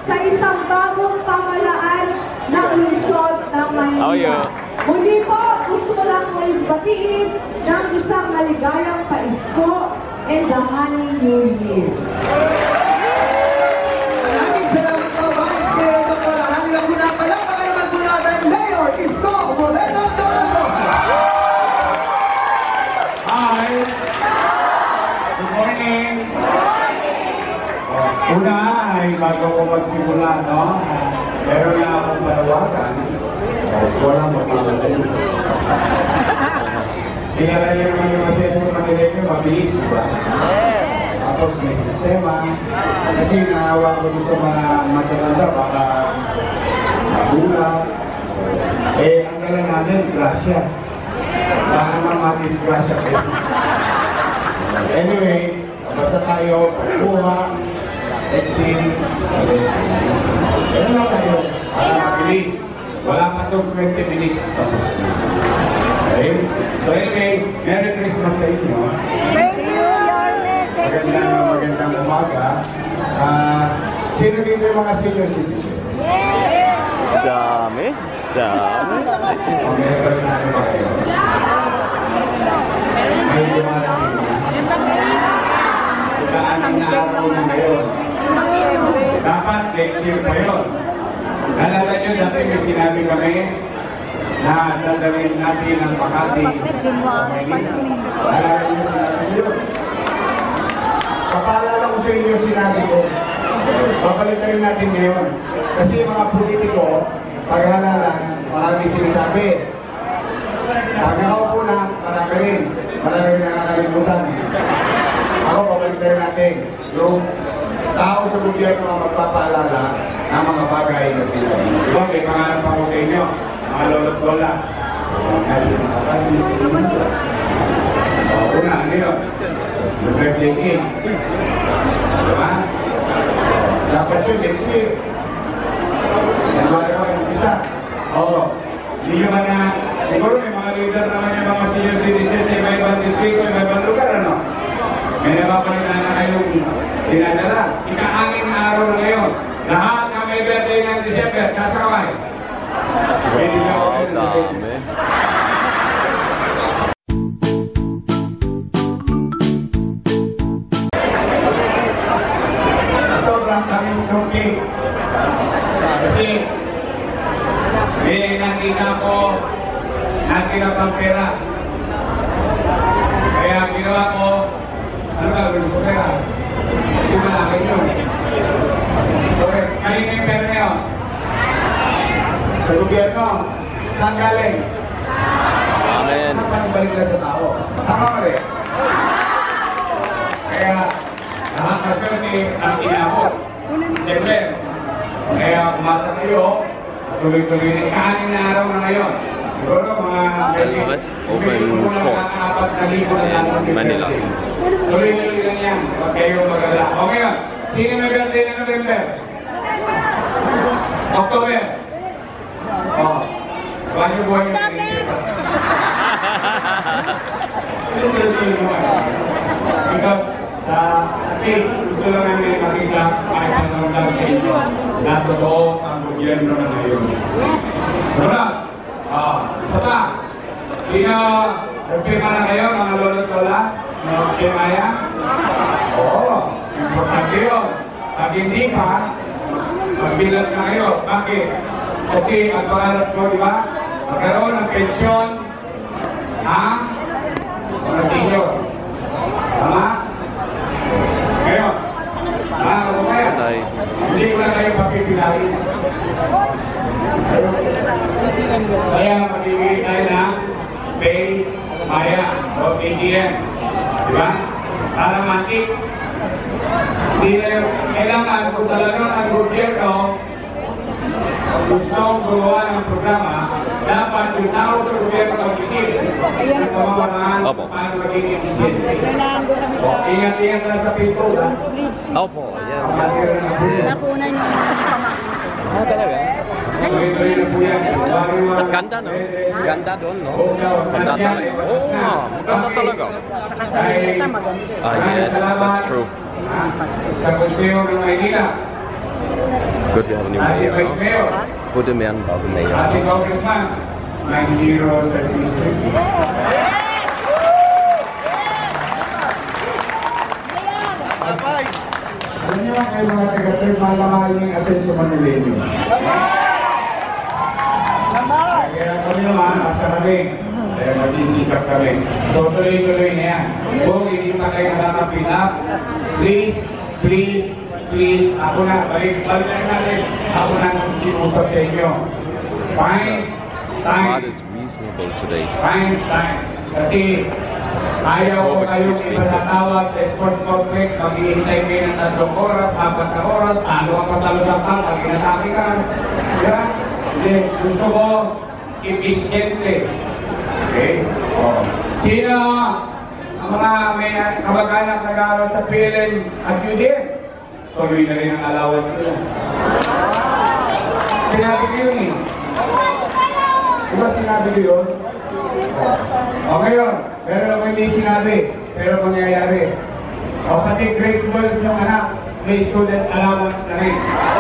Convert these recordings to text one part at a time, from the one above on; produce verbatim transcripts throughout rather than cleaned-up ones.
sa isang bagong pamalaan ng lungsod ng Maynila. Oh, yeah. Muli po, gusto ko lang po batiin ng isang maligayang paisko and the Honey New Year. Maraming salamat po, Vice Mayor Doctor Hani Laguna. Palakpakan naman po natin, Mayor Isko Moreno Dorosa. Hi! Good morning! Una ay bago ko magsimula, no? Meron na akong panawagan. Wala magpapalala. Tingala niyo naman yung assessment material nyo, mabilis, di ba? Tapos may sistema. Kasi naawa ko sa mga mataganda, baka magulat. Eh, ang dala namin, grasya. Baka naman matisgrasya kayo. Anyway, basta tayo, pagkuha, exit, ano lang tayo, para mabilis. Wala pa itong twenty minutes tapos na. Okay? So anyway, Merry Christmas sa inyo. Thank you! Magandang, magandang umaga. Uh, sino dito yung mga senior citizen? Yes! Dami. Dami. O meron na ano ba kayo? May dumarating na. Ika-anim na araw na ngayon. Dapat next year pa yun. Nalala nyo, dati may sinabi kami na dadalhin natin ang Makati sa Maynila. Nalala nyo sinabi nyo. Papaalala ko sa inyo sinabi ko, babalik rin natin ngayon. Kasi yung mga politiko, paghalalan, marami sinasabi. Pag nakaupo na, marami rin. Marami rin nakakalimutan. Ako, babalik rin natin. Yung tao sa gobyerno ang magpapaalala ng mga bagay na sila. Diba, may pangarap ako sa inyo, mga lolo't lola. Nakakalimutan sa inyo. Una, ano yun? Yung birthday cake. Diba? Dapat yun, next year. Yan ba rin yung isa? Oo. Hindi naman na, siguro may mga leader naman yung mga senior citizens sa iba-ibang distrito, iba-ibang lugar, ano? May napapalit na kayong dinadala. Ika-anim na araw na ngayon. Lahat na may birthday ng December, nasa kamay. Pwede na ako. Oh, dami. Sobrang tamis ng cake. Kasi may nakita ko nakita pang pera. Kaya ginawa ko, ano ba gawin sa pera? Hindi malaki yun. Okay, kanina yung pera niyo? Sa gobyerno. Saan galing? Amen. Saan panibalik na sa tao? Tama ka rin. Kaya, lahat na swerte ang inabot. Siyempre, kaya umasa kayo, tuloy-tuloy na ika-anim na araw na ngayon. Siguro mga Alabas, open four. Manila. Tuloy-tuloy lang yan. Huwag kayo magala. Okay yun. Sino may birthday na November? October? Oo. Bakit buhay yung naisip? Ito tuloy-tuloy naman. Because sa at least gusto lang namin makita kahit anong lang sa inyo na totoo ang gobyerno na ngayon. Sunod! Ah, isa pa. Sino nagpirma na kayo, mga lolo't lola? Nagpirma yan? Oo, importante yun. Pag hindi pa, magbilang na kayo. Bakit? Kasi ang pangarap mo, di ba? Magkaroon ng pensyon ang mga senior. Tama? Ngayon, mga kabukayan, hindi ko na kayo papipilahin. Kaya magbibigay tayo ng pay maya o A T M. Diba? Para matik. Hindi na kailangan kung talagang ang gobyerno gustong gumawa ng programa, dapat yung tao sa gobyerno mag-isip ng pamamaraan paano maging efficient. O, ingat-ingat na sa people. Opo, yan. Napunan yung Ah, talaga? Tuloy-tuloy na po yan. Ang ganda, no? Ganda doon, no? Ganda talaga. Oo nga, ganda talaga. sa kasalita maganda. Ah, yes, that's true. Sa Museo ng Maynila, Good, we have a new Ating mayor. Vice Mayor. Good man, bago mayor. Ating Congressman. nine zero thirty-three. Alam niyo, kayo mga taga-third, mahal yung Asenso Manileño. Kaya kami naman, asa kami. Kaya masisikap kami. So tuloy-tuloy na yan. Kung hindi pa kayo nakaka-fill up, please, please, please, ako na, balik, balik na natin. Ako na nag-iusap sa inyo. Fine, time. Smart is reasonable today. Fine time. Kasi ayaw ko kayong ipatatawag sa sports complex, maghihintay kayo ng tatlong oras, apat na oras, ano ang pasalusapang, pag inatake ka. Diba? Hindi, gusto ko eficiente. Okay? Oh. Sino ang mga may kamag-anak nag-aaral sa P L N at U D M? Tuloy na rin ang allowance nila. Sinabi ko yun eh. Diba sinabi ko yun? O ngayon, meron ako hindi sinabi, pero mangyayari. O pati grade twelve yung anak, may student allowance na rin.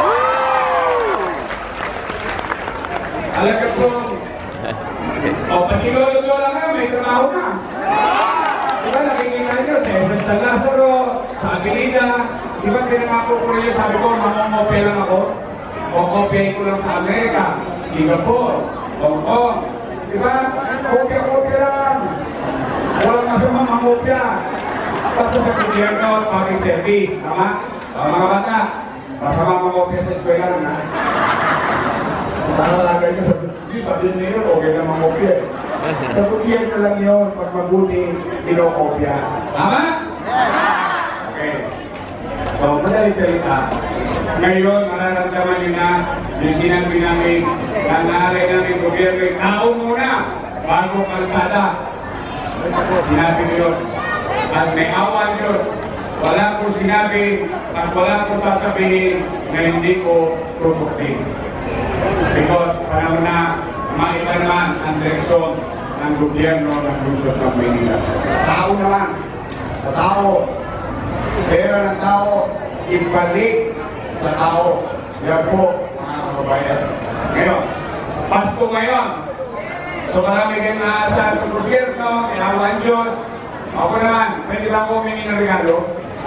Alaga po, o pati lolo-lola na, may trabaho na. Diba nakikita nyo sa S M San Lazaro, sa Avenida, diba pinangako ko rin yun, sabi ko, mamamopya lang ako. O kopyahin ko lang sa Amerika, Singapore, Hong Kong. Diba? Kopya-kopya lang. Walang masama mamopya. Basta sa gobyerno, public service. Tama? O mga bata, masama mamopya sa eskwela lang, ha? Para lagay nyo sa di sabihin nyo yun, okay na mamopya. Sa gobyerno lang yun, pag mabuti, pinokopya. Tama? Okay. So, madaling salita. Ngayon, mararamdaman nyo na yung sinabi namin na naalay namin gobyerno yung tao muna bago kalsada. Sinabi ko yun. At may awa Diyos, wala kong sinabi at wala kong sasabihin na hindi ko tutuktin. Because panahon na maiba naman ang direksyon ng gobyerno ng lungsod ng Maynila. Tao naman, sa tao, pera ng tao, ibalik sa tao. Yan po, mga kababayan. Ngayon, Pasko ngayon. So marami kayong naasa sa gobyerno, iawan Diyos. Ako naman, pwede ba ako humingi ng regalo?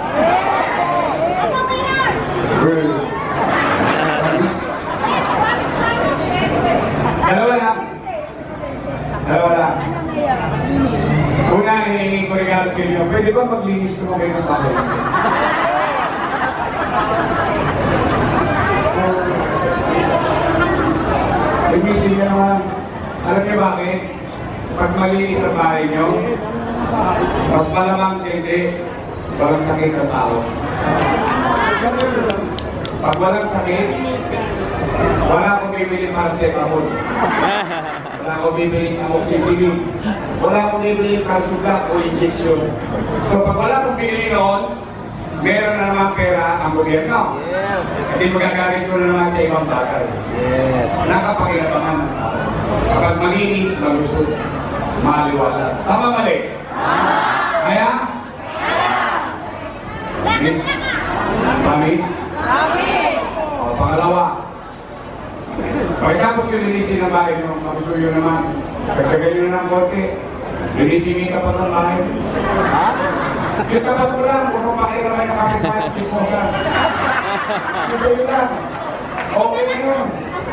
Dalawa lang. Dalawa lang. Una, hihingi ko regalo sa inyo. Pwede ba maglinis ko kayo ng bahay? Ibig niya naman, alam niyo bakit? Pag malinis ang bahay niyo, mas malamang hindi, walang sakit ang tao. Pag walang sakit, wala akong bibili paracetamol. Wala akong bibili amoxicillin. Wala akong bibili calcium o injection. So pag wala akong bibili noon, meron na naman pera ang gobyerno. Yes. Hindi magagamit ko na naman sa ibang bagay. Yes. Nakapakinabangan ng tao. Kapag malinis, malusot, maliwalas. Tama mali? Kaya? Miss? Mamis? Mamis! O, pangalawa. Pagkatapos yung linisin ng bahay nyo, magustuyo naman. Pagkagal nyo na ng konti, linisin ka pa ng bahay. Yung kapag ko lang, kung pakiramay na kapit tayo ng kismosa. Gusto yun lang. Okay na yun.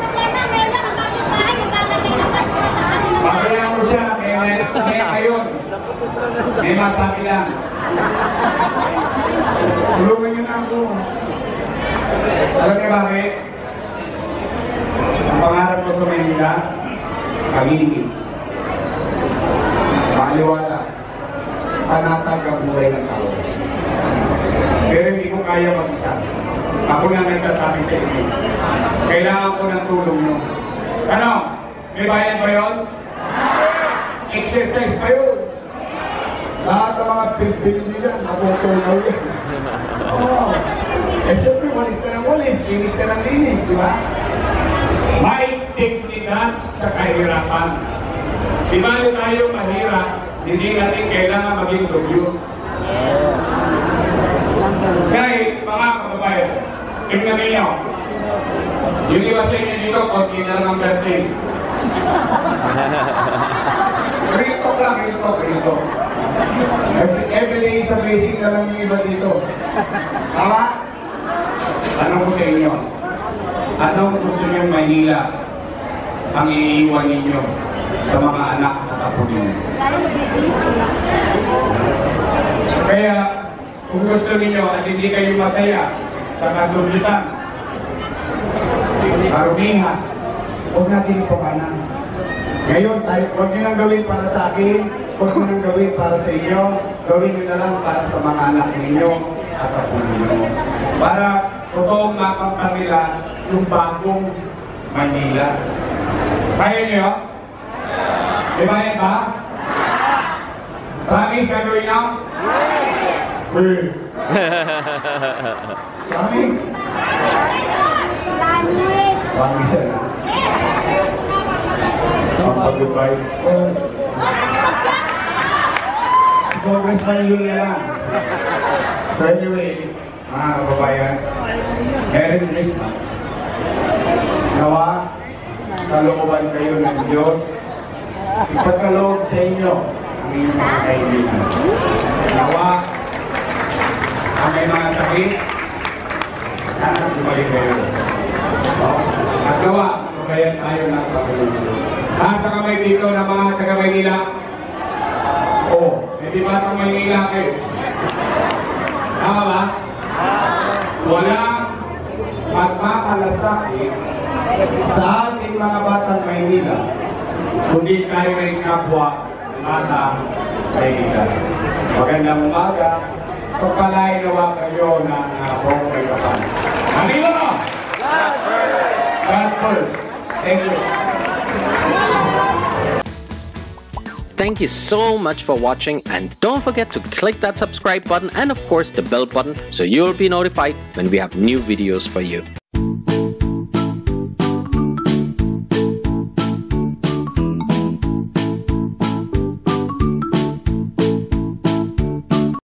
Pagkaya mo siya, may ngayon. May masabi lang. Tulungan nyo na ako. Alam niyo bakit? Ang pangarap ko sa Maynila, kalinis, maliwalas, panatag ang buhay ng tao. Pero hindi ko kaya mag-isa. Ako na nagsasabi sa inyo. Kailangan ko ng tulong nyo. Ano? May bayan ba yun? Exercise pa yun. Lahat ng mga bil-bil nyo yan, naputunaw yan. Oo. Eh siyempre, walis ka ng walis, linis ka ng linis, di ba? May teknika sa kahirapan. Di ba tayo mahirap, hindi natin kailangan maging dugyo. Kahit mga kababayan, tingnan ninyo, Yung iba sa inyo dito, konti na lang ang birthday. Real talk lang, real talk, real talk. Every, every day is a blessing na lang yung iba dito. Tama? Tanong ko sa inyo, anong gusto niyong Manila ang iiwan ninyo sa mga anak at apo ninyo? Kaya, kung gusto ninyo at hindi kayo masaya sa kadulitan, karumihan, huwag natin ipapanan. Ngayon, tayo, huwag nyo nang gawin para sa akin, huwag nyo nang gawin para sa inyo, gawin nyo na lang para sa mga anak ninyo at apo ninyo. Para totoong makamtan nila yung bagong Manila. Kaya nyo? Di ba yan ba? Promise gagawin nyo? Yes! Promise? Promise yan. Ang pag-goodbye. Congressman yun na lang. So anyway, mga kababayan, Merry Christmas. Nawa, kalooban kayo ng Diyos. Ipagkaloob sa inyo ang inyong mga kaibigan. Nawa, ang may mga sakit, sana bumalik kayo. At nawa, tumayan tayo ng Panginoon. Nasa kamay dito ng mga taga-Maynila. Oh, hindi ba itong Maynila kayo? Tama ba? Walang magmakalasakit sa ating mga batang Maynila, kundi tayo rin kapwa batang Maynila. Magandang umaga, pagpalain nawa kayo ng uh, buong kaibapan. Manila! God first. Thank you. Thank you so much for watching, and don't forget to click that subscribe button and of course the bell button so you'll be notified when we have new videos for you.